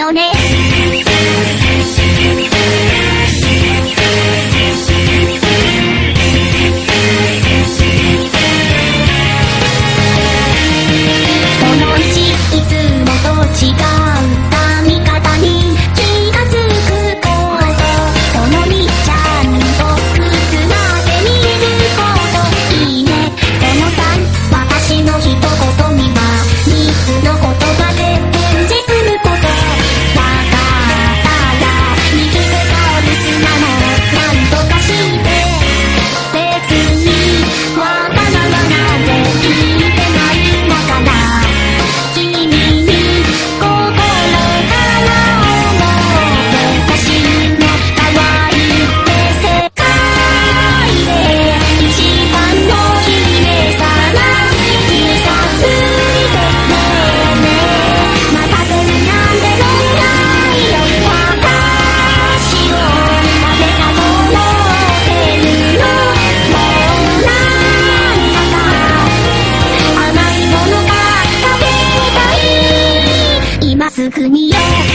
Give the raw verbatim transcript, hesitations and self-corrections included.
よね。そのうちいつもと違う髪型に気がつくこと、そのにちゃんと靴まで見ることいいね。そのさん私の一言にはみっつのことがで返事すること。だから右手がお留守なのなんとかして別にわがままなんて言ってないんだから君に心から思ってほしいの。可愛いって世界で一番の姫さな自殺してねえねえ待たせるなんてもないよ。私を誰かと思ってるのもうなんだか甘いものが食べたい今すぐによ。